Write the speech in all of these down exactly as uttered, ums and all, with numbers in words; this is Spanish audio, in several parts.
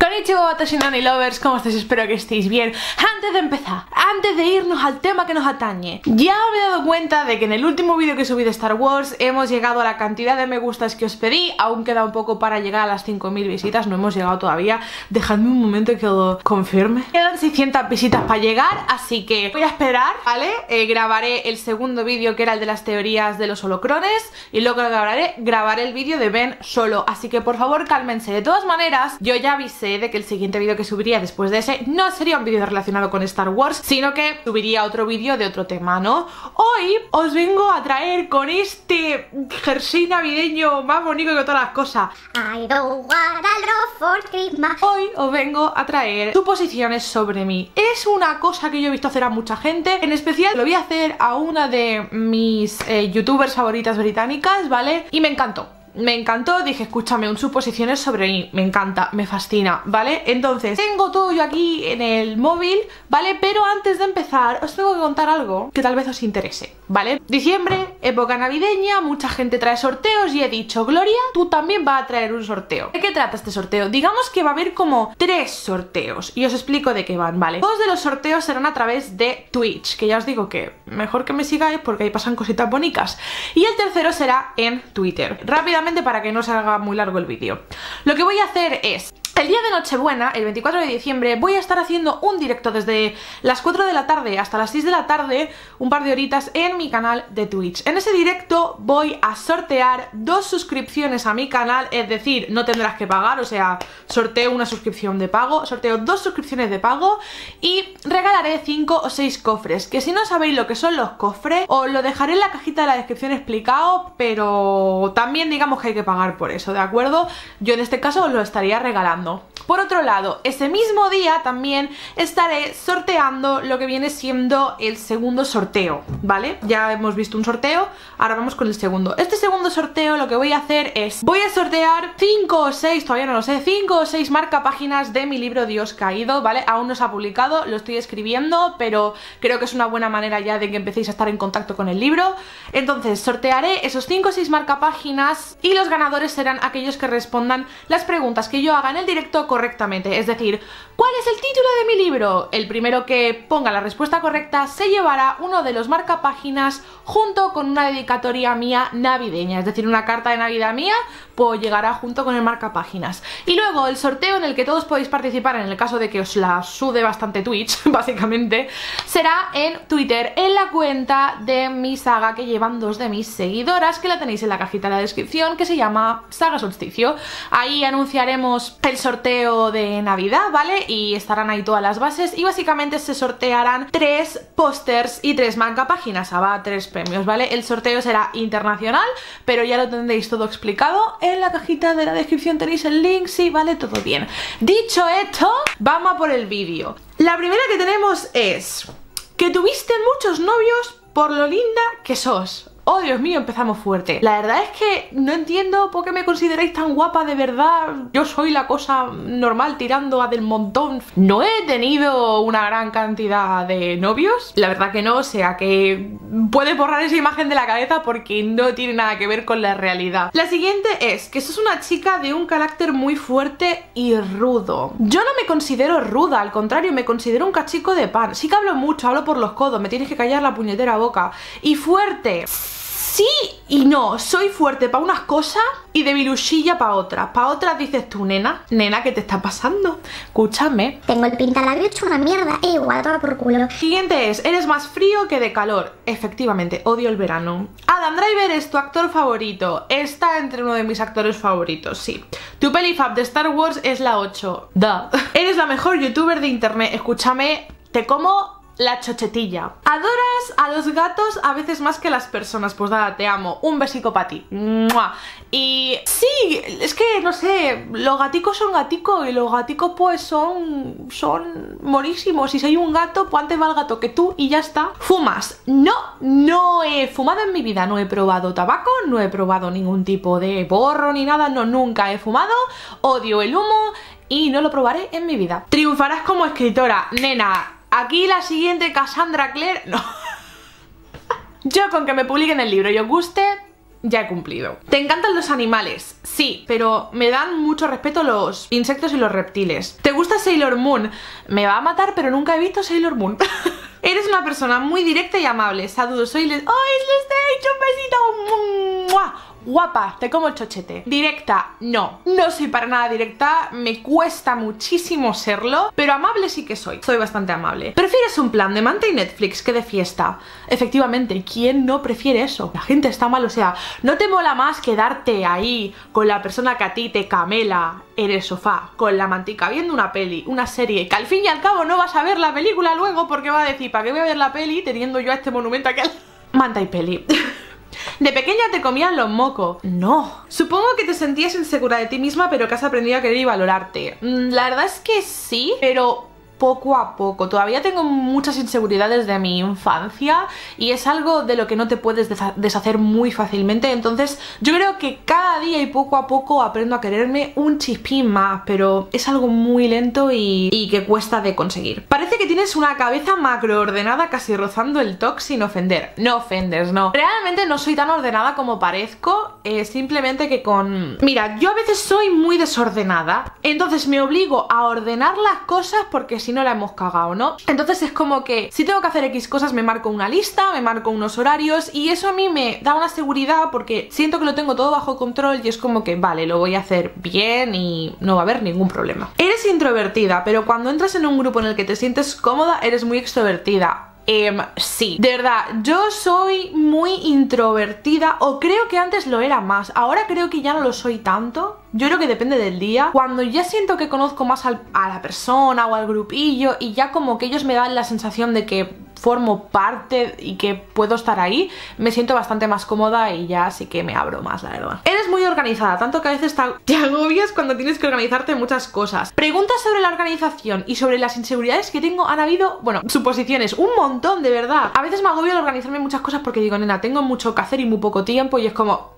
Konnichiwa, watashi nani lovers, ¿cómo estáis? Espero que estéis bien. Antes de empezar, antes de irnos al tema que nos atañe, ya me he dado cuenta de que en el último vídeo que subí de Star Wars hemos llegado a la cantidad de me gustas que os pedí. Aún queda un poco para llegar a las cinco mil visitas, no hemos llegado todavía. Dejadme un momento que lo confirme. Quedan seiscientas visitas para llegar, así que voy a esperar, ¿vale? Eh, grabaré el segundo vídeo, que era el de las teorías de los holocrones, y luego lo grabaré, grabaré el vídeo de Ben Solo. Así que por favor cálmense. De todas maneras, yo ya avisé de que el siguiente vídeo que subiría después de ese no sería un vídeo relacionado con Star Wars, sino que subiría otro vídeo de otro tema, ¿no? Hoy os vengo a traer con este jersey navideño más bonito que todas las cosas. I don't want a love for Christmas. Hoy os vengo a traer suposiciones sobre mí. Es una cosa que yo he visto hacer a mucha gente, en especial lo voy a hacer a una de mis eh, youtubers favoritas británicas, ¿vale? Y me encantó. Me encantó, dije, escúchame, un suposiciones sobre mí, me encanta, me fascina, ¿vale? Entonces, tengo todo yo aquí en el móvil, ¿vale? Pero antes de empezar, os tengo que contar algo que tal vez os interese, ¿vale? Diciembre, época navideña, mucha gente trae sorteos y he dicho, Gloria, tú también vas a traer un sorteo. ¿De qué trata este sorteo? Digamos que va a haber como tres sorteos y os explico de qué van, ¿vale? Dos de los sorteos serán a través de Twitch, que ya os digo que mejor que me sigáis porque ahí pasan cositas bonitas. Y el tercero será en Twitter. Rápidamente, para que no se haga muy largo el vídeo. Lo que voy a hacer es, el día de Nochebuena, el veinticuatro de diciembre, voy a estar haciendo un directo desde las cuatro de la tarde hasta las seis de la tarde, un par de horitas en mi canal de Twitch. En ese directo voy a sortear dos suscripciones a mi canal, es decir, no tendrás que pagar, o sea, sorteo una suscripción de pago, sorteo dos suscripciones de pago y regalaré cinco o seis cofres, que si no sabéis lo que son los cofres, os lo dejaré en la cajita de la descripción explicado, pero también digamos que hay que pagar por eso, ¿de acuerdo? Yo en este caso os lo estaría regalando. Por otro lado, ese mismo día también estaré sorteando lo que viene siendo el segundo sorteo, ¿vale? Ya hemos visto un sorteo, ahora vamos con el segundo. Este segundo sorteo lo que voy a hacer es, voy a sortear cinco o seis, todavía no lo sé, cinco o seis marcapáginas de mi libro Dios Caído, ¿vale? Aún no se ha publicado, lo estoy escribiendo, pero creo que es una buena manera ya de que empecéis a estar en contacto con el libro. Entonces, sortearé esos cinco o seis marcapáginas y los ganadores serán aquellos que respondan las preguntas que yo haga en el directo correctamente, es decir, ¿cuál es el título de mi libro? El primero que ponga la respuesta correcta se llevará uno de los marcapáginas junto con una dedicatoria mía navideña, es decir, una carta de Navidad mía, pues llegará junto con el marcapáginas. Y luego el sorteo en el que todos podéis participar, en el caso de que os la sude bastante Twitch, básicamente, será en Twitter, en la cuenta de mi saga que llevan dos de mis seguidoras, que la tenéis en la cajita de la descripción, que se llama Saga Solsticio. Ahí anunciaremos el sorteo de Navidad, ¿vale? Y estarán ahí todas las bases y básicamente se sortearán tres pósters y tres marcapáginas, habrá tres premios, ¿vale? El sorteo será internacional, pero ya lo tendréis todo explicado en la cajita de la descripción, tenéis el link, sí, vale, todo bien. Dicho esto, vamos a por el vídeo. La primera que tenemos es que tuviste muchos novios por lo linda que sos. Oh, Dios mío, empezamos fuerte. La verdad es que no entiendo por qué me consideráis tan guapa, de verdad. Yo soy la cosa normal tirando a del montón. No he tenido una gran cantidad de novios, la verdad que no, o sea que puedes borrar esa imagen de la cabeza porque no tiene nada que ver con la realidad. La siguiente es que sos una chica de un carácter muy fuerte y rudo. Yo no me considero ruda, al contrario, me considero un cachico de pan. Sí que hablo mucho, hablo por los codos, me tienes que callar la puñetera boca. Y fuerte, sí y no, soy fuerte para unas cosas y debiluchilla para otras. Para otras dices tú, nena, nena, ¿qué te está pasando? Escúchame. Tengo el pintalabio hecho una mierda, e igual, toma por culo. Siguiente es, eres más frío que de calor. Efectivamente, odio el verano. Adam Driver es tu actor favorito. Está entre uno de mis actores favoritos, sí. Tu peli fab de Star Wars es la ocho. Duh. Eres la mejor youtuber de internet. Escúchame, te como la chochetilla. Adoras a los gatos a veces más que las personas. Pues nada, te amo. Un besico para ti. ¡Mua! Y sí, es que no sé, los gaticos son gaticos y los gaticos pues son son morísimos. Y si hay un gato, pues antes va el gato que tú y ya está. ¿Fumas? No, no he fumado en mi vida. No he probado tabaco, no he probado ningún tipo de porro ni nada. No, nunca he fumado. Odio el humo y no lo probaré en mi vida. Triunfarás como escritora, nena. Aquí la siguiente, Cassandra Clare, no. Yo con que me publiquen el libro y os guste, ya he cumplido. ¿Te encantan los animales? Sí, pero me dan mucho respeto los insectos y los reptiles. ¿Te gusta Sailor Moon? Me va a matar, pero nunca he visto Sailor Moon. Eres una persona muy directa y amable. Saludos, soy Les... ¡Oh, es Les Stage! ¡Un besito! ¡Mua! Guapa, te como el chochete. Directa, no. No soy para nada directa, me cuesta muchísimo serlo, pero amable sí que soy. Soy bastante amable. ¿Prefieres un plan de manta y Netflix que de fiesta? Efectivamente, ¿quién no prefiere eso? La gente está mal, o sea, ¿no te mola más quedarte ahí con la persona que a ti te camela en el sofá, con la mantica, viendo una peli, una serie, que al fin y al cabo no vas a ver la película luego porque va a decir, ¿para qué voy a ver la peli teniendo yo a este monumento aquí al... Manta y peli. ¿De pequeña te comían los mocos? No. Supongo que te sentías insegura de ti misma, pero que has aprendido a querer y valorarte. La verdad es que sí, pero poco a poco. Todavía tengo muchas inseguridades de mi infancia y es algo de lo que no te puedes deshacer muy fácilmente. Entonces yo creo que cada día y poco a poco aprendo a quererme un chispín más, pero es algo muy lento y, y que cuesta de conseguir. Parece que tienes una cabeza macro ordenada, casi rozando el toque sin ofender. No ofendes, no. Realmente no soy tan ordenada como parezco, eh, simplemente que con... Mira, yo a veces soy muy desordenada, entonces me obligo a ordenar las cosas porque si no la hemos cagado, ¿no? Entonces es como que si tengo que hacer X cosas me marco una lista, me marco unos horarios y eso a mí me da una seguridad porque siento que lo tengo todo bajo control y es como que vale, lo voy a hacer bien y no va a haber ningún problema. Eres introvertida, pero cuando entras en un grupo en el que te sientes cómoda eres muy extrovertida. Eh, sí, de verdad, yo soy muy introvertida, o creo que antes lo era más, ahora creo que ya no lo soy tanto. Yo creo que depende del día. Cuando ya siento que conozco más al, a la persona o al grupillo y ya como que ellos me dan la sensación de que formo parte y que puedo estar ahí, me siento bastante más cómoda y ya sí que me abro más, la verdad. Eres muy organizada, tanto que a veces te agobias cuando tienes que organizarte muchas cosas. Preguntas sobre la organización y sobre las inseguridades que tengo han habido, bueno, suposiciones, un montón, de verdad. A veces me agobio al organizarme muchas cosas porque digo, nena, tengo mucho que hacer y muy poco tiempo y es como...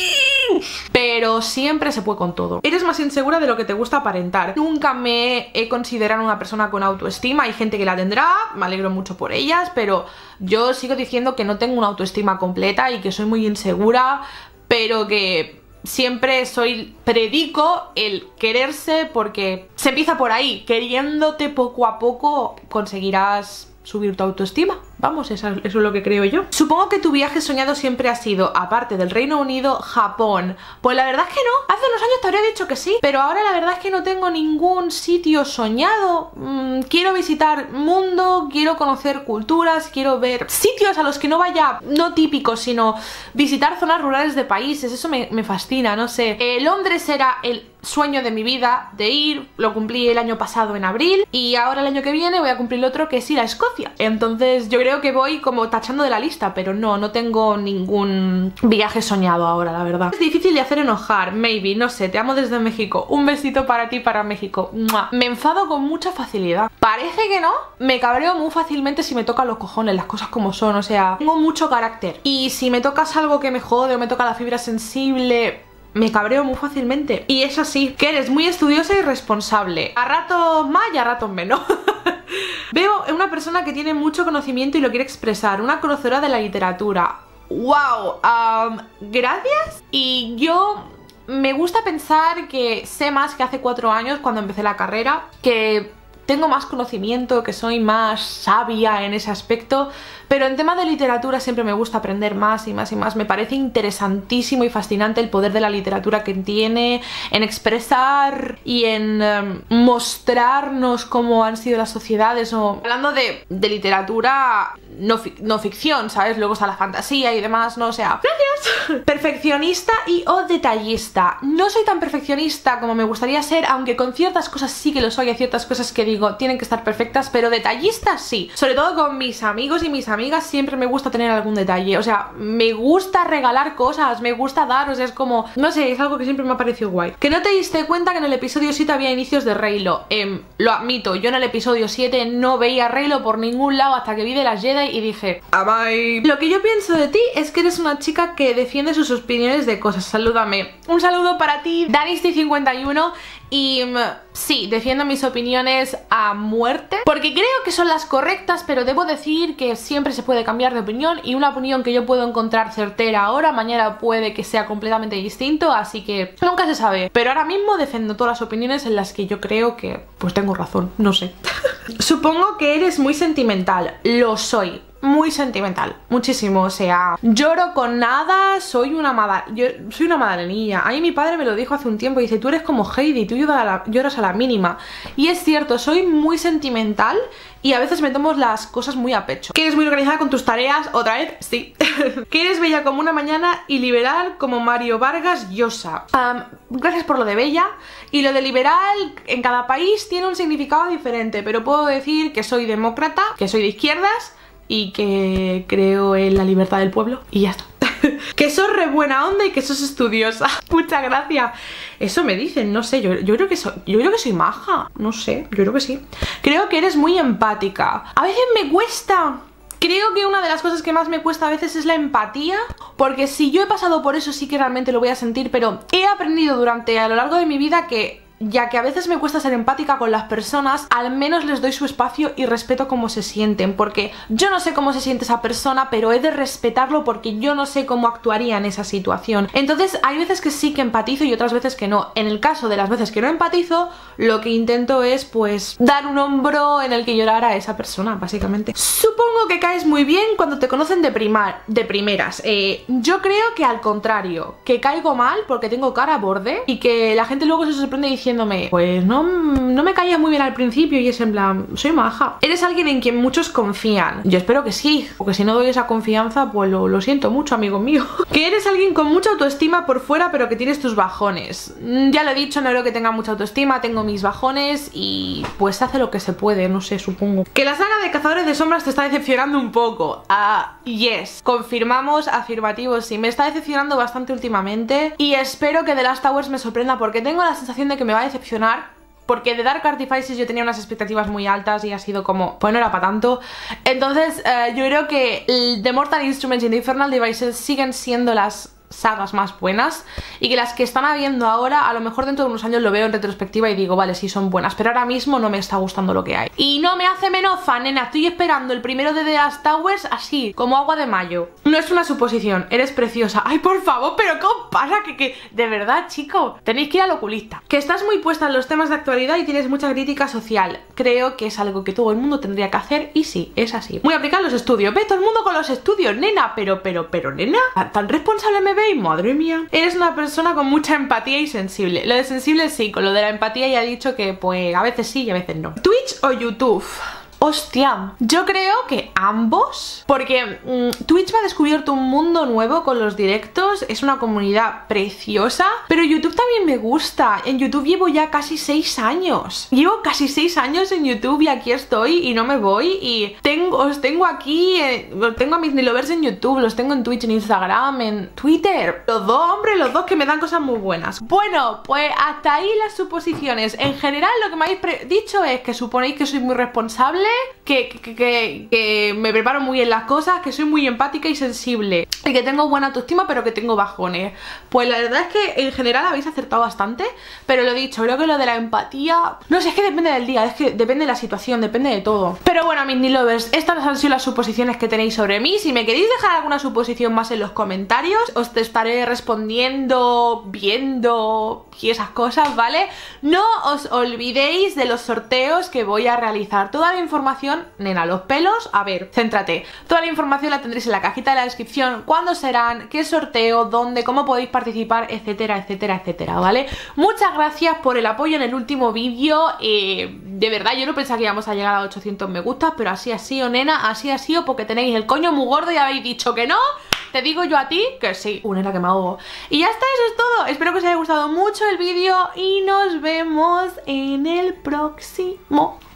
Pero siempre se puede con todo. Eres más insegura de lo que te gusta aparentar. Nunca me he considerado una persona con autoestima. Hay gente que la tendrá, me alegro mucho por ellas, pero yo sigo diciendo que no tengo una autoestima completa y que soy muy insegura, pero que siempre soy, predico el quererse porque se empieza por ahí. Queriéndote poco a poco conseguirás subir tu autoestima. Vamos, eso, eso es lo que creo yo. Supongo que tu viaje soñado siempre ha sido, aparte del Reino Unido, Japón. Pues la verdad es que no. Hace unos años te habría dicho que sí, pero ahora la verdad es que no tengo ningún sitio soñado. Mm, quiero visitar mundo, quiero conocer culturas, quiero ver sitios a los que no vaya, no típicos, sino visitar zonas rurales de países. Eso me, me fascina, no sé. Eh, Londres era el sueño de mi vida de ir, lo cumplí el año pasado en abril y ahora el año que viene voy a cumplir el otro, que es ir a Escocia. Entonces yo creo que voy como tachando de la lista, pero no, no tengo ningún viaje soñado ahora, la verdad. Es difícil de hacer enojar, maybe, no sé, te amo desde México. Un besito para ti, para México. ¡Mua! Me enfado con mucha facilidad. Parece que no, me cabreo muy fácilmente si me tocan los cojones, las cosas como son, o sea, tengo mucho carácter. Y si me tocas algo que me jode o me toca la fibra sensible, me cabreo muy fácilmente. Y es así, que eres muy estudiosa y responsable. A ratos más y a ratos menos. Veo una persona que tiene mucho conocimiento y lo quiere expresar. Una conocedora de la literatura. ¡Wow! Um, gracias. Y yo me gusta pensar que sé más que hace cuatro años cuando empecé la carrera. Que tengo más conocimiento, que soy más sabia en ese aspecto. Pero en tema de literatura siempre me gusta aprender más y más y más. Me parece interesantísimo y fascinante el poder de la literatura que tiene en expresar y en um, mostrarnos cómo han sido las sociedades. O hablando de, de literatura no, fic no ficción, ¿sabes? Luego está la fantasía y demás, ¿no? O sea, gracias. Perfeccionista y o detallista. No soy tan perfeccionista como me gustaría ser, aunque con ciertas cosas sí que lo soy. Hay ciertas cosas que digo tienen que estar perfectas, pero detallista sí. Sobre todo con mis amigos y mis amigas. Amigas siempre me gusta tener algún detalle, o sea, me gusta regalar cosas, me gusta dar, o sea, es como, no sé, es algo que siempre me ha parecido guay. Que no te diste cuenta que en el episodio siete había inicios de Reylo. Eh, lo admito, yo en el episodio siete no veía a Reylo por ningún lado hasta que vi de las Jedi miré y dije, bye. Lo que yo pienso de ti es que eres una chica que defiende sus opiniones de cosas. Salúdame. Un saludo para ti, Danisty cincuenta y uno. Y um, sí, defiendo mis opiniones a muerte porque creo que son las correctas, pero debo decir que siempre se puede cambiar de opinión y una opinión que yo puedo encontrar certera ahora, mañana puede que sea completamente distinto, así que nunca se sabe. Pero ahora mismo defiendo todas las opiniones en las que yo creo que pues tengo razón, no sé. Supongo que eres muy sentimental, lo soy. Muy sentimental, muchísimo, o sea, lloro con nada, soy una mada, yo soy una madalenilla. A mí mi padre me lo dijo hace un tiempo, dice, tú eres como Heidi, tú lloras a la, lloras a la mínima. Y es cierto, soy muy sentimental y a veces me tomo las cosas muy a pecho. ¿Que eres muy organizada con tus tareas? Otra vez, sí. Que eres bella como una mañana y liberal como Mario Vargas Llosa. Um, gracias por lo de bella. Y lo de liberal en cada país tiene un significado diferente, pero puedo decir que soy demócrata, que soy de izquierdas y que creo en la libertad del pueblo y ya está. Que sos re buena onda y que sos estudiosa. Muchas gracias. Eso me dicen, no sé, yo, yo creo que soy, yo creo que soy maja, no sé, yo creo que sí. Creo que eres muy empática. A veces me cuesta. Creo que una de las cosas que más me cuesta a veces es la empatía, porque si yo he pasado por eso sí que realmente lo voy a sentir, pero he aprendido durante a lo largo de mi vida que ya que a veces me cuesta ser empática con las personas, al menos les doy su espacio y respeto cómo se sienten, porque yo no sé cómo se siente esa persona, pero he de respetarlo porque yo no sé cómo actuaría en esa situación. Entonces hay veces que sí que empatizo y otras veces que no. En el caso de las veces que no empatizo, lo que intento es pues dar un hombro en el que llorar a esa persona, básicamente. Supongo que caes muy bien cuando te conocen de, primar, de primeras. Eh, yo creo que al contrario, que caigo mal porque tengo cara borde y que la gente luego se sorprende diciendo pues no, no me caía muy bien al principio y es en plan, soy maja. Eres alguien en quien muchos confían. Yo espero que sí, porque si no doy esa confianza, pues lo, lo siento mucho, amigo mío. Que eres alguien con mucha autoestima por fuera, pero que tienes tus bajones. Ya lo he dicho, no creo que tenga mucha autoestima, tengo mis bajones y pues hace lo que se puede, no sé, supongo. Que la saga de Cazadores de Sombras te está decepcionando un poco. Ah, uh, yes. Confirmamos, afirmativos, sí. Me está decepcionando bastante últimamente y espero que The Last Towers me sorprenda porque tengo la sensación de que me va a decepcionar, porque de Dark Artifices yo tenía unas expectativas muy altas y ha sido como, pues no era para tanto. Entonces uh, yo creo que The Mortal Instruments y The Infernal Devices siguen siendo las sagas más buenas y que las que están habiendo ahora a lo mejor dentro de unos años lo veo en retrospectiva y digo vale, sí son buenas, pero ahora mismo no me está gustando lo que hay y no me hace menos fan, nena. Estoy esperando el primero de The Last Towers así, como agua de mayo. No es una suposición, eres preciosa. Ay, por favor, pero ¿cómo pasa? Que, que de verdad, chico, tenéis que ir al oculista. Que estás muy puesta en los temas de actualidad y tienes mucha crítica social. Creo que es algo que todo el mundo tendría que hacer y sí, es así. Muy aplicado los estudios. Ve todo el mundo con los estudios, nena, pero, pero, pero, nena, tan responsable me ve. Madre mía. Eres una persona con mucha empatía y sensible. Lo de sensible sí, con lo de la empatía ya he dicho que pues a veces sí y a veces no. ¿Twitch o YouTube? Hostia, yo creo que ambos, porque mmm, Twitch me ha descubierto un mundo nuevo con los directos, es una comunidad preciosa, pero YouTube también me gusta. En YouTube llevo ya casi seis años. Llevo casi seis años en YouTube y aquí estoy y no me voy y tengo, os tengo aquí, eh, tengo a mis Nilovers en YouTube, los tengo en Twitch, en Instagram, en Twitter. Los dos, hombre, los dos que me dan cosas muy buenas. Bueno, pues hasta ahí las suposiciones. En general lo que me habéis dicho es que suponéis que soy muy responsable, Que, que, que, que me preparo muy bien las cosas, que soy muy empática y sensible y que tengo buena autoestima pero que tengo bajones. Pues la verdad es que en general habéis acertado bastante, pero lo dicho, creo que lo de la empatía, no sé, es que depende del día, es que depende de la situación, depende de todo. Pero bueno, mis Nilovers, estas han sido las suposiciones que tenéis sobre mí. Si me queréis dejar alguna suposición más en los comentarios, os te estaré respondiendo, viendo y esas cosas, ¿vale? No os olvidéis de los sorteos que voy a realizar. Toda la información, nena, los pelos, a ver, céntrate. Toda la información la tendréis en la cajita de la descripción, cuándo serán, qué sorteo, dónde, cómo podéis participar, etcétera, etcétera, etcétera, ¿vale? Muchas gracias por el apoyo en el último vídeo, eh, de verdad yo no pensaba que íbamos a llegar a ochocientos me gustas, pero así ha sido, nena, así ha sido porque tenéis el coño muy gordo y habéis dicho que no. Te digo yo a ti que sí, una nena que me ahogo. Y ya está, eso es todo. Espero que os haya gustado mucho el vídeo y nos vemos en el próximo.